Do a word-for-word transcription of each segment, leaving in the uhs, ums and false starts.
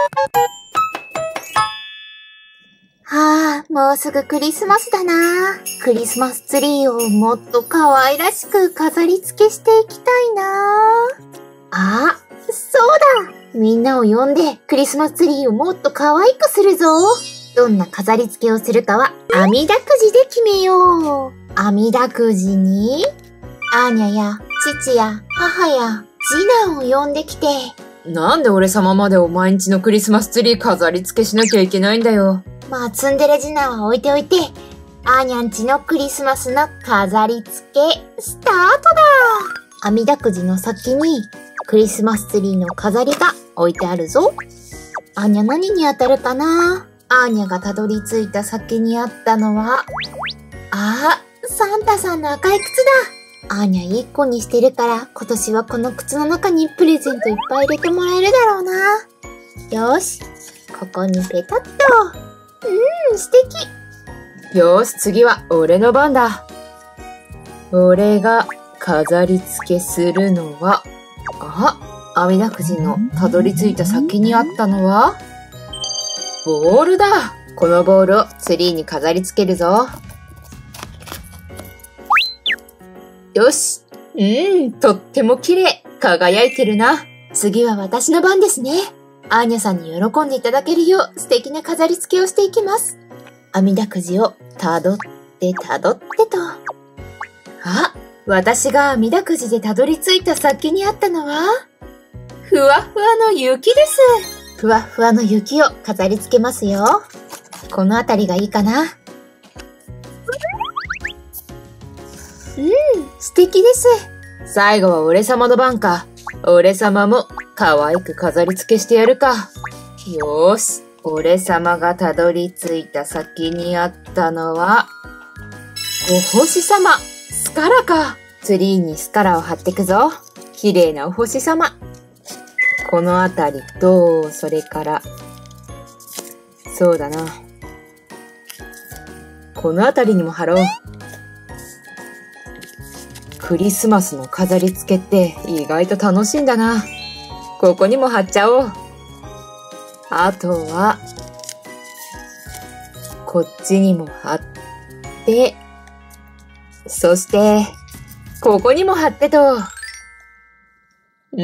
はあ、もうすぐクリスマスだな。クリスマスツリーをもっと可愛らしく飾り付けしていきたいな。あ、そうだ。みんなを呼んでクリスマスツリーをもっと可愛くするぞ。どんな飾り付けをするかはあみだくじで決めよう。あみだくじに、アーニャや父や母や次男を呼んできて。 なんで俺様までお前んちのクリスマスツリー飾り付けしなきゃいけないんだよ。 まあ、ツンデレ次男は置いておいて、アーニャんちのクリスマスの飾り付け、スタートだ。あみだくじの先にクリスマスツリーの飾りが置いてあるぞ。アーニャ何に当たるかな？アーニャがたどり着いた先にあったのは、あ、サンタさんの赤い靴だ。アーニャいい子にしてるから、今年はこの靴の中にプレゼントいっぱい入れてもらえるだろうな。よし、ここにペタッと。うん、素敵。 よし、次は俺の番だ。俺が飾り付けするのは、あ、あみだくじのたどり着いた先にあったのは、ボールだ。このボールをツリーに飾り付けるぞ。よし。うん、とっても綺麗。輝いてるな。 次は私の番ですね。アーニャさんに喜んでいただけるよう素敵な飾り付けをしていきます。あみだくじをたどってたどってと。 あ、私があみだくじでたどり着いた先にあったのは、ふわふわの雪です。 ふわふわの雪を飾り付けますよ。このあたりがいいかな。うん、素敵です。 最後は俺様の番か。俺様も可愛く飾り付けしてやるか。よーし。俺様がたどり着いた先にあったのは、お星様。スカラか。ツリーにスカラを貼ってくぞ。綺麗なお星様。このあたりと、それから、そうだな。このあたりにも貼ろう。クリスマスの飾り付けって意外と楽しいんだな。ここにも貼っちゃおう。あとは、こっちにも貼って、そして、ここにも貼ってと。うん、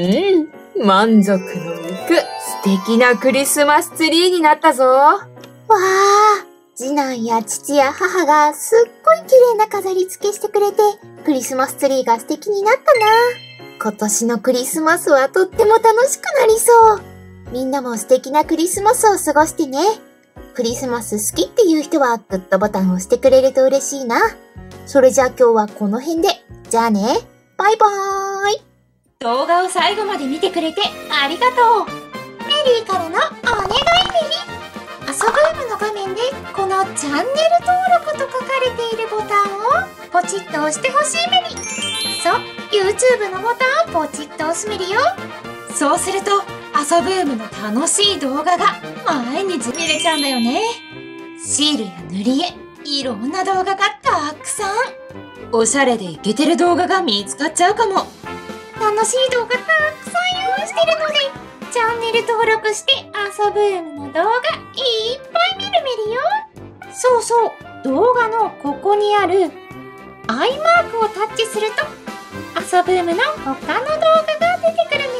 満足のいく素敵なクリスマスツリーになったぞ。わあ、次男や父や母がすっごい綺麗な飾り付けしてくれて、クリスマスツリーが素敵になったな。今年のクリスマスはとっても楽しくなりそう。みんなも素敵なクリスマスを過ごしてね。クリスマス好きっていう人はグッドボタンを押してくれると嬉しいな。それじゃあ今日はこの辺で。じゃあね。バイバーイ。 動画を最後まで見てくれてありがとう。 メリーからのお願いメリー。遊ぶームの画面でこのチャンネル登録と書かれているボタンをポチッと押してほしいメリー。そう、YouTube のボタンをポチッと押すメリーよ。 そうすると遊ぶームの楽しい動画が毎日見れちゃうんだよね。シールや塗り絵、いろんな動画がたくさん。おしゃれでイケてる動画が見つかっちゃうかも。 楽しい動画たくさん用意してるので、チャンネル登録して遊ぶームの動画いっぱい見るメリよ。そうそう、動画のここにあるアイマークをタッチすると遊ぶームの他の動画が出てくるメリ。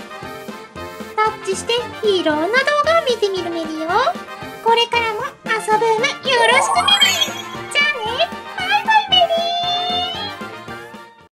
タッチしていろんな動画を見てみるメリよ。これからも遊ぶ